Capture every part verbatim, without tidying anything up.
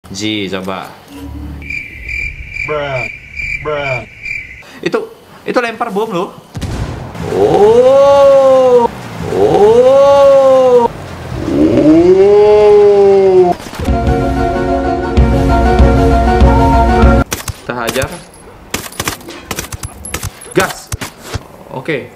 G, coba. Bruh. Bruh. Itu itu lempar bom loh. Oh. Oh. Oh. Kita hajar. Gas. Oke.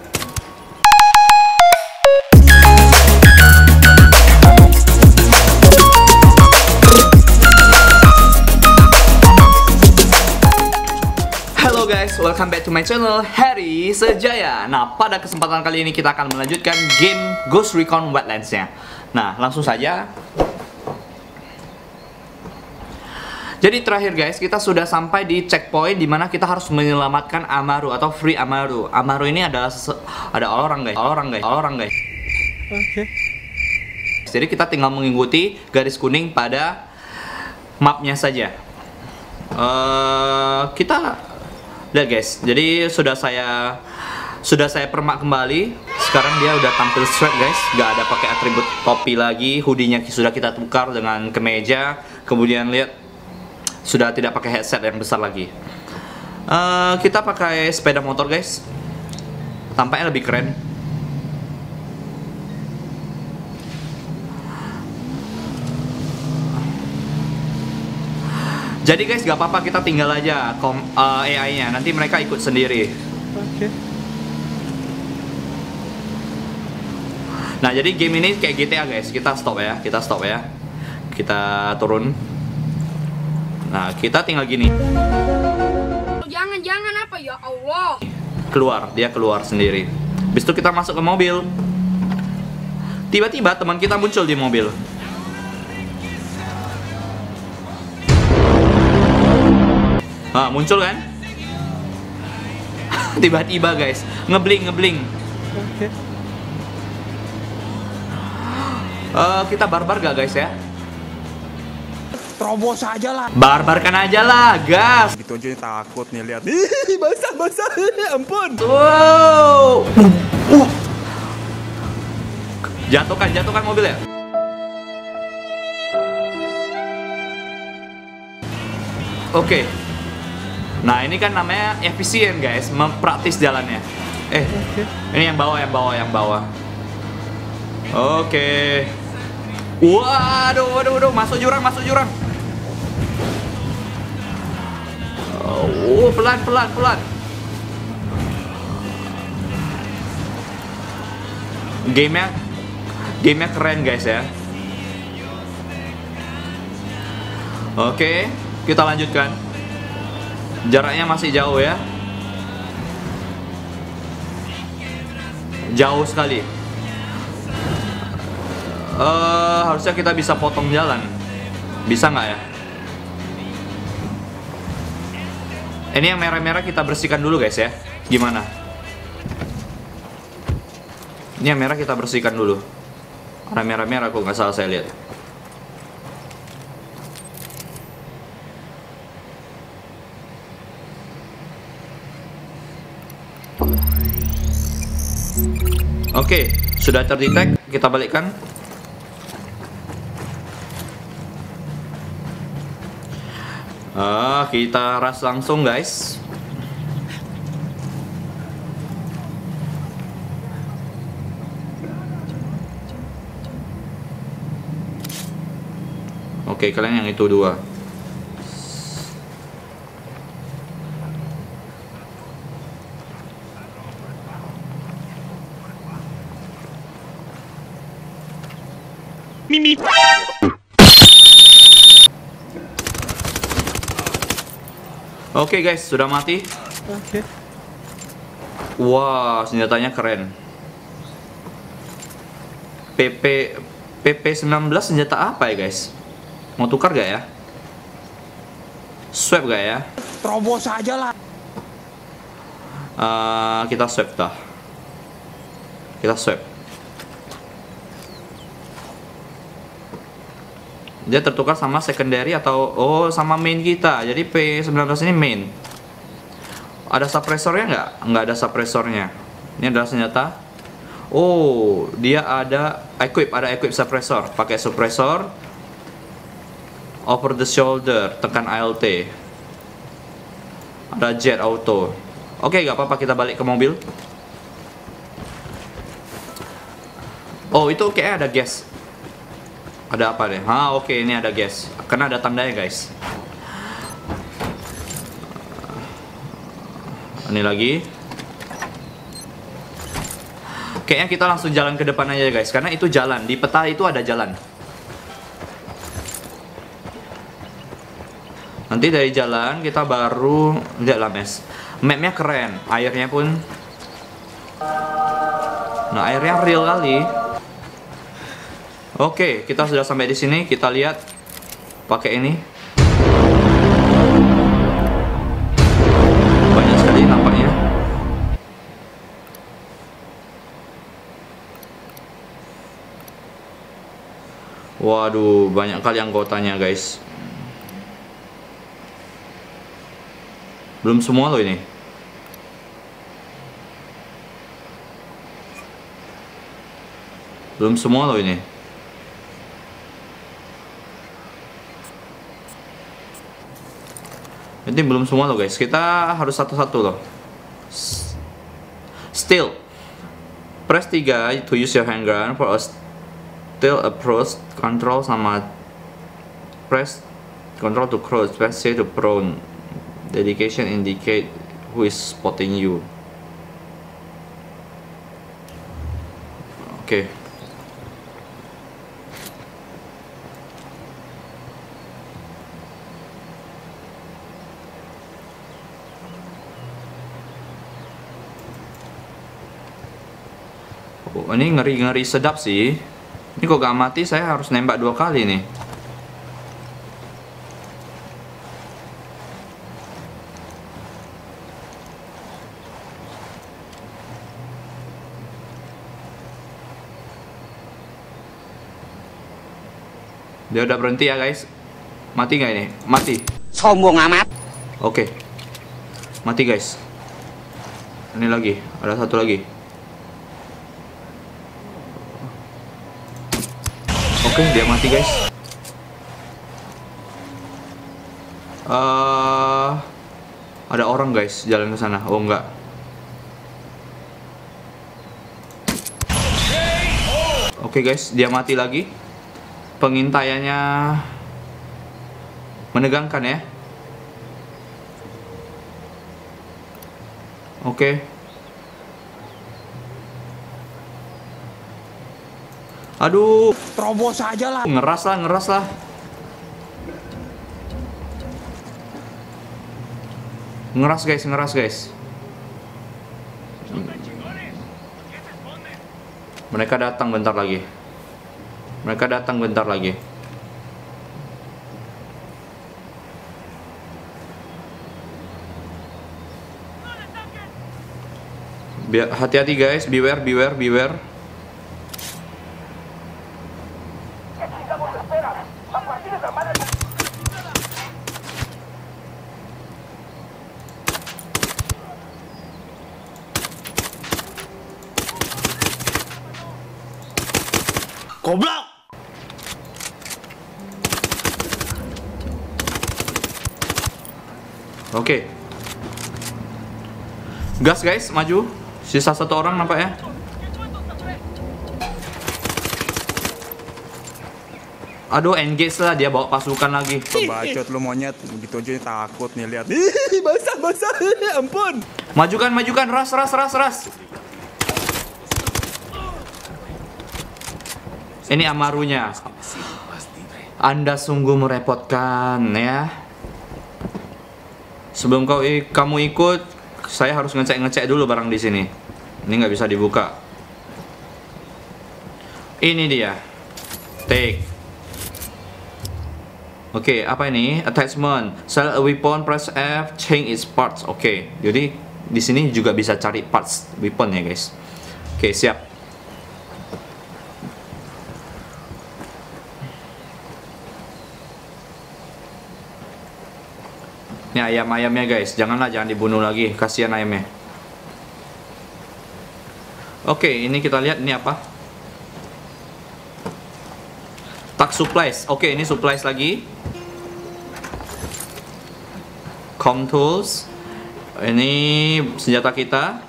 Halo guys, welcome back to my channel Harry Sejaya. Nah, pada kesempatan kali ini kita akan melanjutkan game Ghost Recon Wildlands-nya. Nah, langsung saja. Jadi terakhir guys, kita sudah sampai di checkpoint dimana kita harus menyelamatkan Amaru atau Free Amaru. Amaru ini adalah ada orang guys, orang guys, orang guys. Oke. Okay. Jadi kita tinggal mengikuti garis kuning pada mapnya saja. Uh, kita lihat guys. Jadi sudah saya sudah saya permak kembali. Sekarang dia udah tampil straight guys, nggak ada pakai atribut topi lagi. Hoodie-nya sudah kita tukar dengan kemeja. Kemudian lihat. Sudah tidak pakai headset yang besar lagi. uh, Kita pakai sepeda motor guys. Tampaknya lebih keren. Jadi guys gak apa-apa, kita tinggal aja kom, uh, A I-nya. Nanti mereka ikut sendiri. Oke. Okay. Nah jadi game ini kayak G T A guys. Kita stop ya, kita stop ya. Kita turun. Nah, kita tinggal gini. Jangan, jangan apa ya Allah. Keluar, dia keluar sendiri. Habis itu kita masuk ke mobil. Tiba-tiba teman kita muncul di mobil. Ah, muncul kan? Tiba-tiba guys, ngebling, ngebling. Oke. Okay. Uh, kita barbar gak guys ya? Terobos aja lah. Barbarkan aja lah, gas. Gitu aja takut nih lihat. Ih, basah basah. Ampun. Wow. Uh. Jatuhkan, jatuhkan mobil ya. Oke. Nah, ini kan namanya efisien guys, mempraktis jalannya. Eh, okay. Ini yang bawah, yang bawah, yang bawah. Oke. Waduh, waduh, waduh, masuk jurang, masuk jurang. Oh, pelan, pelan, pelan. Gamenya, gamenya keren guys ya. Oke, kita lanjutkan. Jaraknya masih jauh ya. Jauh sekali. Uh, harusnya kita bisa potong jalan. Bisa nggak ya? Ini yang merah-merah kita bersihkan dulu guys ya. Gimana? Ini yang merah kita bersihkan dulu. Ada merah-merah kok nggak salah saya lihat. Oke, sudah terdetek. Kita balikkan. Ah, kita ras langsung guys. Oke, kalian yang itu dua. Mimi. Oke okay guys, sudah mati. Oke. Okay. Wah, senjatanya keren. P P P P sembilan belas senjata apa ya guys? Mau tukar gak ya? Swap gak ya? Terobos aja lah. Uh, kita swap dah. Kita swap. Dia tertukar sama secondary atau oh sama main kita. Jadi P sembilan belas ini main. Ada suppressornya nggak? Nggak ada suppressornya. Ini adalah senjata. Oh, dia ada equip, ada equip suppressor. Pakai suppressor. Over the shoulder, tekan A L T. Ada jet auto. Oke, gak apa-apa, kita balik ke mobil. Oh, itu kayak ada gas. Ada apa deh? Ah, oke, ini ada gas. Karena ada tandanya, guys. Ini lagi. Kayaknya kita langsung jalan ke depan aja, guys. Karena itu jalan. Di peta itu ada jalan. Nanti dari jalan kita baru lihat lah, mes. Mapnya keren, airnya pun. Nah, airnya real kali. Oke, kita sudah sampai di sini. Kita lihat pakai ini. Banyak sekali nampaknya. Waduh, banyak kali anggotanya, guys. Belum semua loh ini. Belum semua loh ini. Ini belum semua loh, guys. Kita harus satu-satu loh. Still. Press tiga to use your handgun for a still approach. Control sama press control to crouch. Press C to prone. Dedication indicate who is spotting you. Oke. Okay. Oh, ini ngeri-ngeri sedap sih. Ini kok gak mati, saya harus nembak dua kali nih. Dia udah berhenti ya, guys. Mati nggak ini? Mati. Sombong amat. Oke. Mati, guys. Ini lagi. Ada satu lagi. Oke, dia mati, guys. Uh, ada orang, guys, jalan ke sana. Oh, enggak. Oke, guys, dia mati lagi. Pengintaiannya menegangkan ya. Oke. Aduh, Terobos aja lah. ngeras lah, ngeras lah. Ngeras, guys, ngeras, guys. Mereka datang bentar lagi. Mereka datang bentar lagi. Biar hati-hati, guys, beware, beware, beware. Goblok. Oke. Gas, guys, maju. Sisa satu orang nampaknya. Aduh, engage lah, dia bawa pasukan lagi. Bacot lu monyet, begitu aja takut nih lihat. Ih, basah basah. Ampun. Majukan, majukan, ras, ras, ras, ras. Ini Amarunya. Anda sungguh merepotkan ya. Sebelum kau kamu ikut, saya harus ngecek-ngecek dulu barang di sini. Ini nggak bisa dibuka. Ini dia. Take. Oke, okay, apa ini? Attachment. Sell a weapon, press F, change its parts. Oke, okay, jadi di sini juga bisa cari parts weapon ya, guys. Oke, okay, siap. Ini ayam-ayamnya, guys. Janganlah, jangan dibunuh lagi. Kasihan ayamnya. Oke, okay, ini kita lihat ini apa? Tak supplies. Oke, okay, ini supplies lagi. Com tools. Ini senjata kita.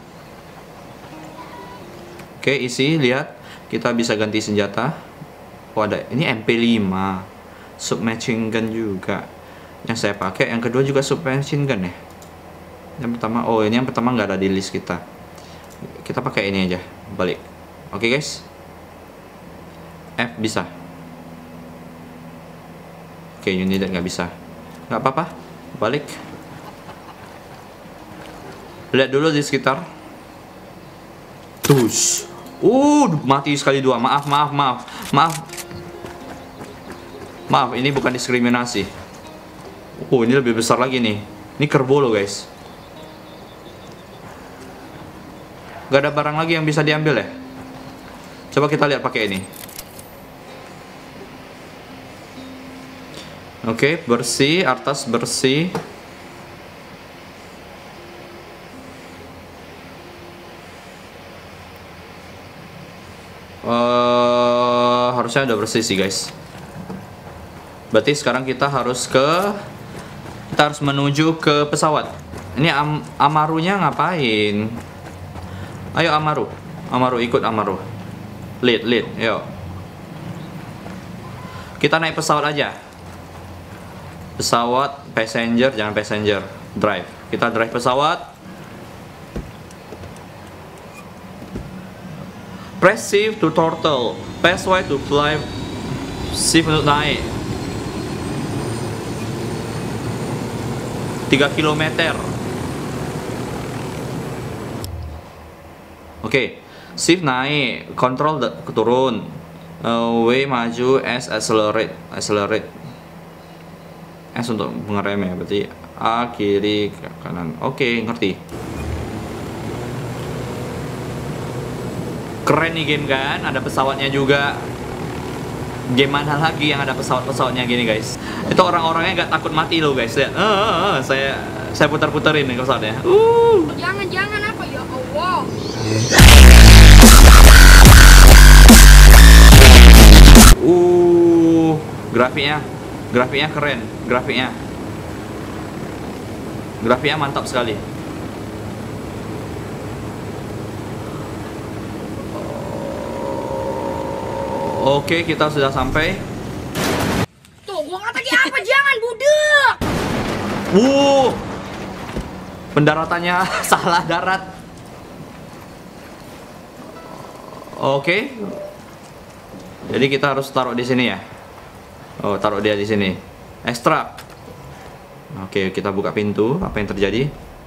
Oke, isi, lihat. Kita bisa ganti senjata. Oh, ada. Ini M P lima. Submachine gun juga yang saya pakai. Yang kedua juga submachine gun ya. Yang pertama, oh ini yang pertama nggak ada di list kita. Kita pakai ini aja, balik. Oke guys. F bisa. Oke, unit nggak bisa. Nggak apa-apa, balik. Lihat dulu di sekitar. Tus. Uh, mati sekali dua. Maaf, maaf, maaf, maaf. Maaf, ini bukan diskriminasi. Oh, ini lebih besar lagi nih. Ini kerbau loh guys. Gak ada barang lagi yang bisa diambil ya. Coba kita lihat pakai ini. Oke, bersih, atas bersih. Uh, harusnya udah bersih sih guys. Berarti sekarang kita harus ke kita harus menuju ke pesawat. Ini Am Amarunya ngapain? Ayo Amaru, Amaru ikut Amaru. Lead, lead, yuk. Kita naik pesawat aja. Pesawat, passenger, jangan passenger, drive. Kita drive pesawat. Press shift to throttle. Press Y to fly. Shift untuk naik. tiga kilometer. Oke, okay. Shift naik, control turun, uh, W maju, S accelerate, accelerate. S untuk mengerem ya, berarti A kiri ke kanan. Oke, okay, ngerti. Keren nih game kan, ada pesawatnya juga. Game mana lagi yang ada pesawat-pesawatnya gini guys? Itu orang-orangnya gak takut mati loh guys. Lihat, uh, uh, uh, saya saya putar-puterin nih pesawatnya. Uh. Jangan, jangan apa ya Allah. Uh, grafiknya, grafiknya keren, grafiknya, grafiknya mantap sekali. Oke, kita sudah sampai. Tuh, gua kata kayak apa? Jangan budek. Wuh, pendaratannya salah darat. Oke. Jadi kita harus taruh di sini ya. Oh, taruh dia di sini. Ekstrak. Oke, kita buka pintu. Apa yang terjadi?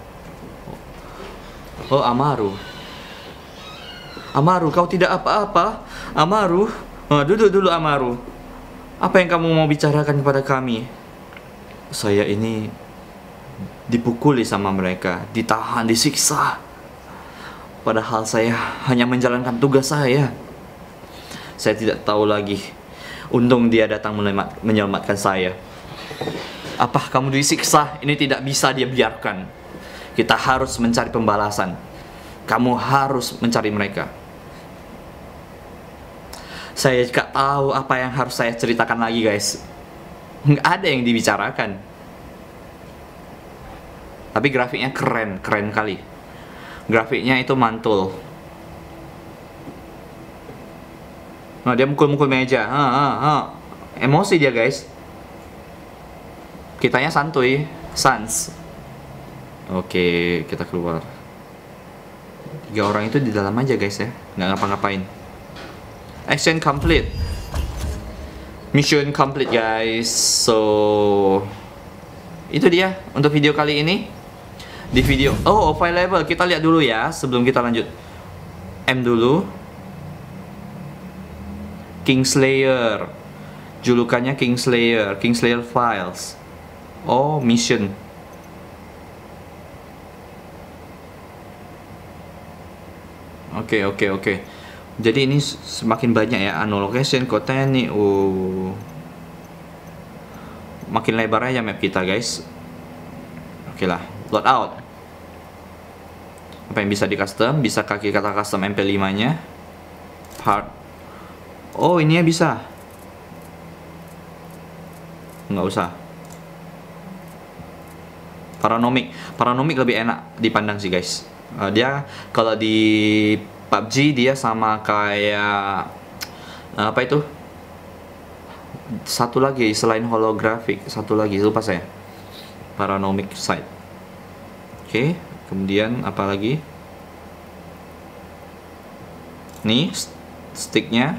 Oh, Amaru. Amaru, kau tidak apa-apa. Amaru, oh, duduk dulu Amaru. Apa yang kamu mau bicarakan kepada kami? Saya ini dipukuli sama mereka, ditahan, disiksa. Padahal saya hanya menjalankan tugas saya. Saya tidak tahu lagi. Untung dia datang menyelamatkan saya. Apa kamu disiksa? Ini tidak bisa dia biarkan. Kita harus mencari pembalasan. Kamu harus mencari mereka. Saya juga tahu apa yang harus saya ceritakan lagi guys. Nggak ada yang dibicarakan. Tapi grafiknya keren, keren kali. Grafiknya itu mantul. Nah, dia mukul-mukul meja. Ha, ha, ha. Emosi dia guys. Kitanya santuy, sans. Oke, kita keluar. Tiga orang itu di dalam aja guys ya, nggak ngapa-ngapain. Action complete. Mission complete guys. So itu dia untuk video kali ini. Di video, oh file level kita lihat dulu ya sebelum kita lanjut. M dulu. Kingslayer. Julukannya Kingslayer. Kingslayer files. Oh, mission. Oke, okay, oke, okay, oke. Okay. Jadi ini semakin banyak ya, anu location, koteni, uh. Makin lebar aja map kita, guys. Oke okay lah, load out. Apa yang bisa di custom? Bisa kaki kata custom M P lima-nya. Part. Oh, ini ya bisa. Nggak usah. Paranomic. Paranomic lebih enak dipandang sih guys. Uh, dia kalau di P U B G dia sama kayak uh, apa itu? Satu lagi selain holographic, satu lagi lupa saya. Paranomic sight. Oke, okay, kemudian apa lagi? Nih sticknya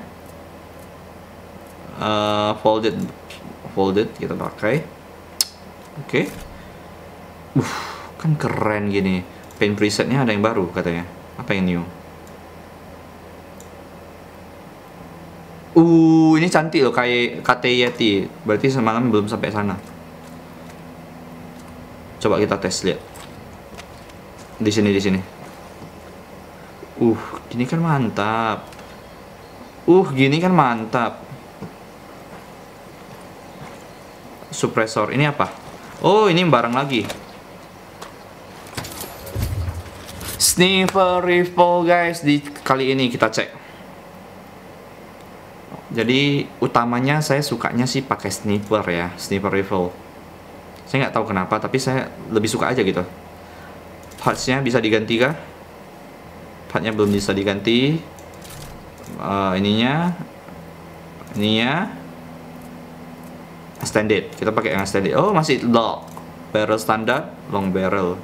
uh, folded, folded kita pakai. Oke. Okay. Uh, kan keren gini. Paint presetnya ada yang baru katanya. Apa yang new? Uh, ini cantik loh kayak K T Yeti. Berarti semalam belum sampai sana. Coba kita tes lihat. Di sini di sini. Uh, gini kan mantap. Uh, gini kan mantap. Suppressor ini apa? Oh, ini barang lagi. Sniper rifle guys, di kali ini kita cek. Jadi utamanya saya sukanya sih pakai sniper ya, sniper rifle. Saya nggak tahu kenapa, tapi saya lebih suka aja gitu. Partsnya bisa diganti kah? Partnya belum bisa diganti. Uh, ininya, ininya extended. Kita pakai yang extended. Oh, masih long barrel standar, long barrel.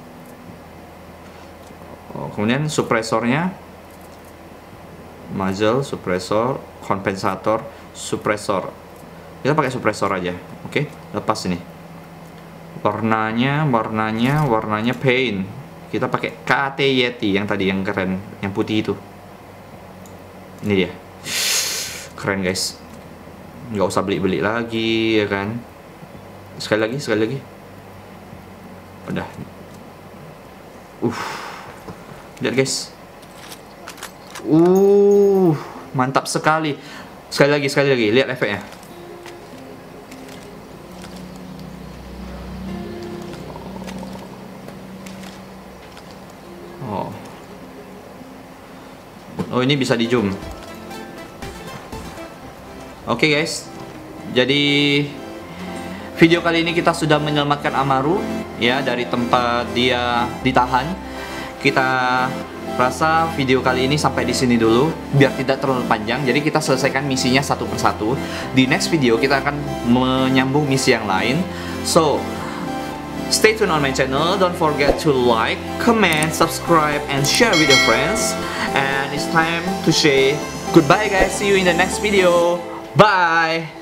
Oh, kemudian suppressornya muzzle, suppressor, kompensator, suppressor. Kita pakai suppressor aja. Oke, okay? Lepas ini. Warnanya, warnanya, warnanya paint. Kita pakai K T Yeti yang tadi yang keren, yang putih itu. Ini dia. Keren guys. Nggak usah beli-beli lagi ya kan. Sekali lagi, sekali lagi. Udah. Uh. Lihat guys. Uh, mantap sekali. Sekali lagi, sekali lagi. Lihat efeknya. Oh. Oh, ini bisa di zoom. Oke okay, guys. Jadi video kali ini kita sudah menyelamatkan Amaru ya dari tempat dia ditahan. Kita rasa video kali ini sampai di sini dulu biar tidak terlalu panjang. Jadi kita selesaikan misinya satu persatu. Di next video kita akan menyambung misi yang lain. So, stay tune on my channel. Don't forget to like, comment, subscribe, and share with your friends. And it's time to say goodbye guys. See you in the next video. Bye.